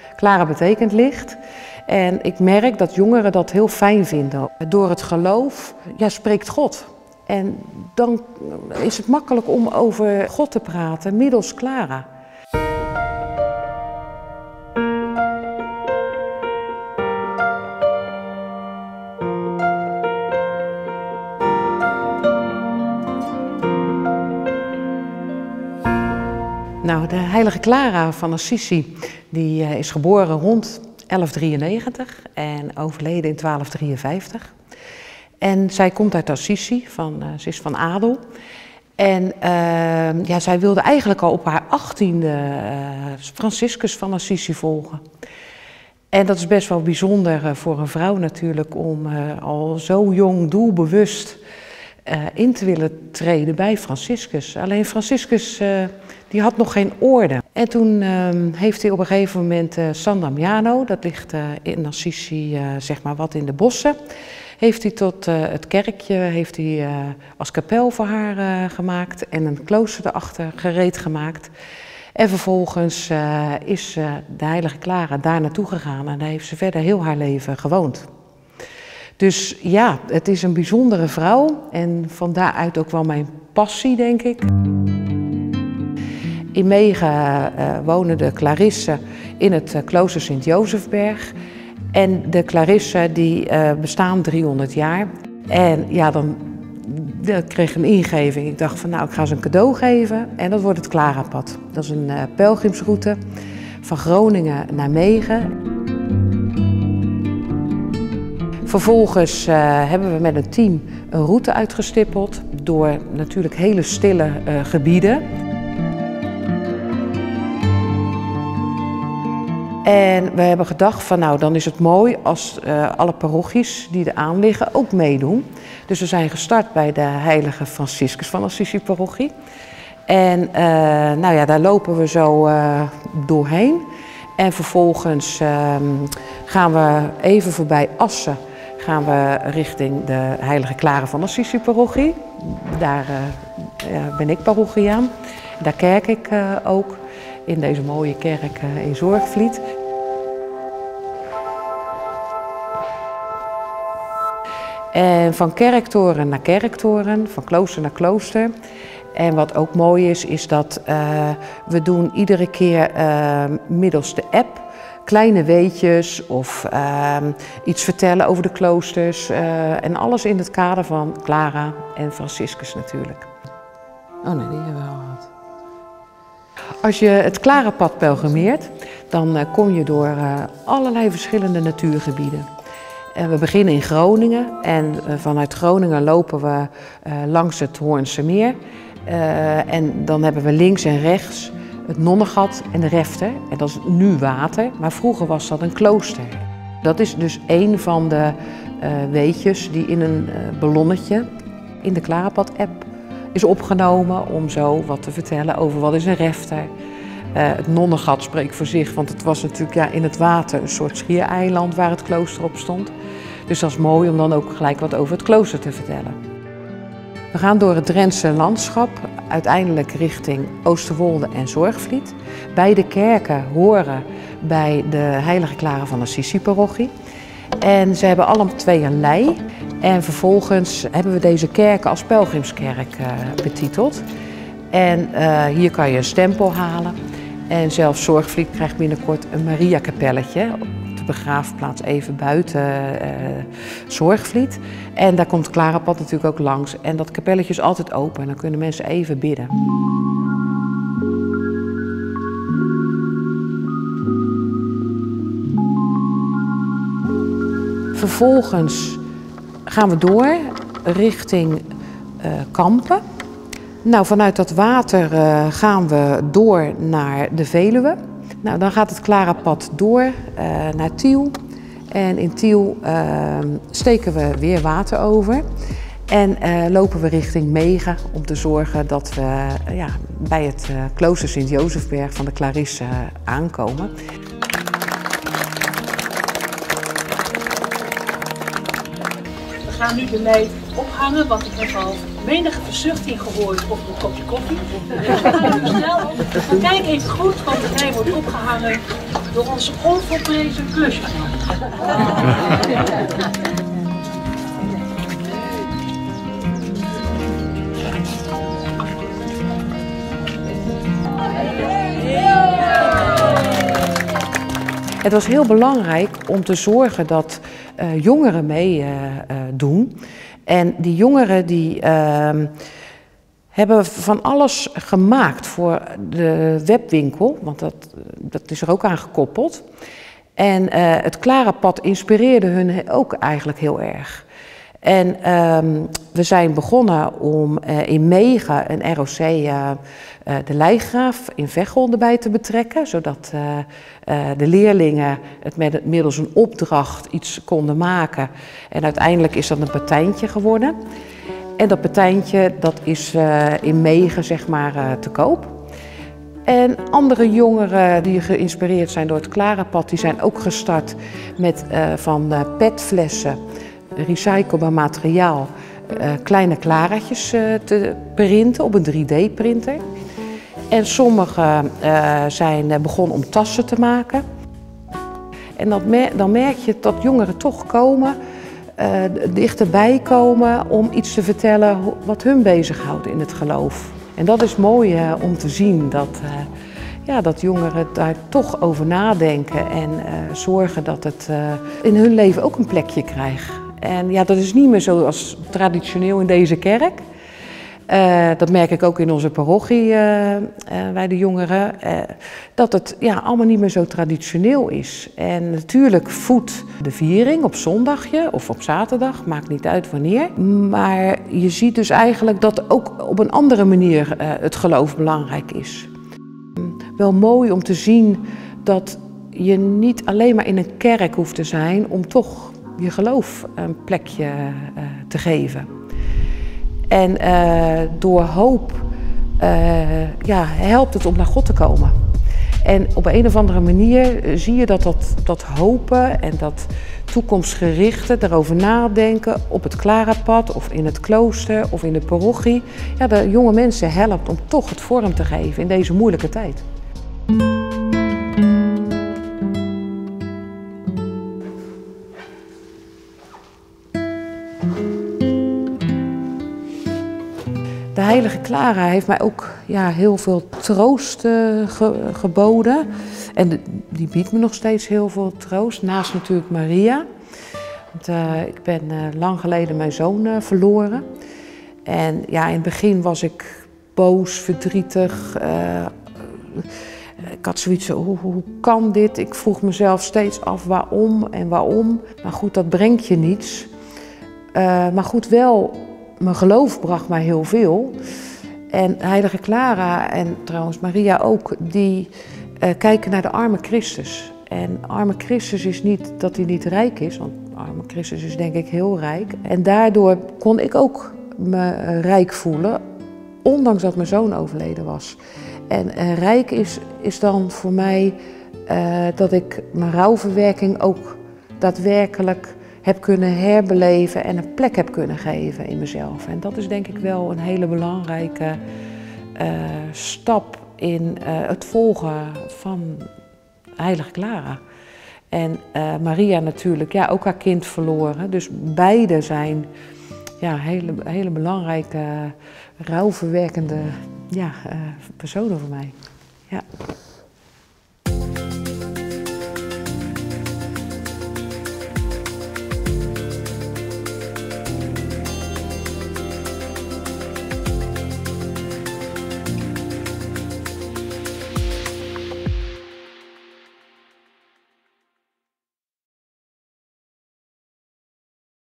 Clara betekent licht. En ik merk dat jongeren dat heel fijn vinden. Door het geloof spreekt God. En dan is het makkelijk om over God te praten middels Clara. Nou, de heilige Clara van Assisi die is geboren rond 1193 en overleden in 1253. En zij komt uit Assisi, ze is van adel. En zij wilde eigenlijk al op haar 18e Franciscus van Assisi volgen. En dat is best wel bijzonder voor een vrouw natuurlijk om al zo jong doelbewust in te willen treden bij Franciscus. Alleen Franciscus die had nog geen orde. En toen heeft hij op een gegeven moment San Damiano, dat ligt in Assisi zeg maar wat in de bossen, heeft hij tot het kerkje als kapel voor haar gemaakt en een klooster erachter gereed gemaakt. En vervolgens is de heilige Clara daar naartoe gegaan en daar heeft ze verder heel haar leven gewoond. Dus ja, het is een bijzondere vrouw en van daaruit ook wel mijn passie, denk ik. In Megen wonen de Clarissen in het klooster Sint-Jozefberg. En de Clarissen die bestaan 300 jaar. En ja, dan kreeg ik een ingeving. Ik dacht van nou, ik ga ze een cadeau geven en dat wordt het Clarapad. Dat is een pelgrimsroute van Groningen naar Megen. Vervolgens hebben we met een team een route uitgestippeld door natuurlijk hele stille gebieden. En we hebben gedacht van nou, dan is het mooi als alle parochies die eraan liggen ook meedoen. Dus we zijn gestart bij de heilige Franciscus van Assisi parochie. En daar lopen we zo doorheen. En vervolgens gaan we even voorbij Assen. Gaan we richting de heilige Clara van Assisi parochie. Daar ben ik parochiaan. Daar kerk ik ook. In deze mooie kerk in Zorgvliet. En van kerktoren naar kerktoren, van klooster naar klooster. En wat ook mooi is dat we doen iedere keer middels de app kleine weetjes of iets vertellen over de kloosters. En alles in het kader van Clara en Franciscus natuurlijk. Oh nee, die hebben we al gehad. Als je het Clarapad pelgrimeert, dan kom je door allerlei verschillende natuurgebieden. We beginnen in Groningen en vanuit Groningen lopen we langs het Hoornse Meer. En dan hebben we links en rechts het Nonnegat en de Refter. En dat is nu water, maar vroeger was dat een klooster. Dat is dus een van de weetjes die in een ballonnetje in de Clarapad-app is opgenomen om zo wat te vertellen over wat is een refter. Het Nonnegat spreekt voor zich, want het was natuurlijk in het water een soort schiereiland waar het klooster op stond. Dus dat is mooi om dan ook gelijk wat over het klooster te vertellen. We gaan door het Drentse landschap, uiteindelijk richting Oosterwolde en Zorgvliet. Beide kerken horen bij de heilige Clara van Assisi parochie. En ze hebben alle twee een lei. En vervolgens hebben we deze kerken als pelgrimskerk betiteld. En hier kan je een stempel halen. En zelfs Zorgvliet krijgt binnenkort een Mariakapelletje op de begraafplaats even buiten Zorgvliet. En daar komt Clarapad natuurlijk ook langs. En dat kapelletje is altijd open en dan kunnen mensen even bidden. Vervolgens gaan we door richting Kampen. Nou, vanuit dat water gaan we door naar de Veluwe. Nou, dan gaat het Clarapad door naar Tiel. En in Tiel steken we weer water over. En lopen we richting Megen om te zorgen dat we bij het klooster Sint-Jozefberg van de Clarissen aankomen. We gaan nu de lei ophangen, want ik heb al menige verzuchting gehoord op een kopje koffie. We gaan nu snel op. Kijk even goed, want de lei wordt opgehangen. door onze onvolprezen klusvrouw. Het was heel belangrijk om te zorgen dat jongeren meedoen. En die jongeren die hebben van alles gemaakt voor de webwinkel, want dat is er ook aan gekoppeld. En het Klarapad inspireerde hun ook eigenlijk heel erg. En we zijn begonnen om in Megen een ROC de Lijgraaf in Veghel erbij te betrekken, zodat de leerlingen het middels een opdracht iets konden maken. En uiteindelijk is dat een patijntje geworden. En dat patijntje dat is in Megen zeg maar te koop. En andere jongeren die geïnspireerd zijn door het Klarapad, die zijn ook gestart met van petflessen, recyclebaar materiaal, kleine klaraatjes te printen op een 3D-printer. En sommigen zijn begonnen om tassen te maken. En dan merk je dat jongeren toch komen, dichterbij komen om iets te vertellen wat hun bezighoudt in het geloof. En dat is mooi om te zien dat jongeren daar toch over nadenken en zorgen dat het in hun leven ook een plekje krijgt. En ja, dat is niet meer zoals traditioneel in deze kerk. Dat merk ik ook in onze parochie bij de jongeren. Dat het allemaal niet meer zo traditioneel is. En natuurlijk voedt de viering op zondagje of op zaterdag, maakt niet uit wanneer. Maar je ziet dus eigenlijk dat ook op een andere manier het geloof belangrijk is. Wel mooi om te zien dat je niet alleen maar in een kerk hoeft te zijn om toch je geloof een plekje te geven. En door hoop helpt het om naar God te komen. En op een of andere manier zie je dat hopen en dat toekomstgerichte, daarover nadenken op het Klarapad of in het klooster of in de parochie, de jonge mensen helpt om toch het vorm te geven in deze moeilijke tijd. De heilige Clara heeft mij ook heel veel troost geboden. En die biedt me nog steeds heel veel troost, naast natuurlijk Maria. Want, ik ben lang geleden mijn zoon verloren. En in het begin was ik boos, verdrietig. Ik had zoiets van, hoe kan dit? Ik vroeg mezelf steeds af waarom en waarom. Maar goed, dat brengt je niets. Maar goed, wel, mijn geloof bracht mij heel veel. En heilige Clara en trouwens Maria ook, die kijken naar de arme Christus. En arme Christus is niet dat hij niet rijk is, want arme Christus is denk ik heel rijk. En daardoor kon ik ook me rijk voelen, ondanks dat mijn zoon overleden was. En rijk is dan voor mij dat ik mijn rouwverwerking ook daadwerkelijk heb kunnen herbeleven en een plek heb kunnen geven in mezelf. En dat is denk ik wel een hele belangrijke stap in het volgen van heilige Clara. En Maria natuurlijk, ook haar kind verloren. Dus beide zijn hele belangrijke, rouwverwerkende personen voor mij. Ja.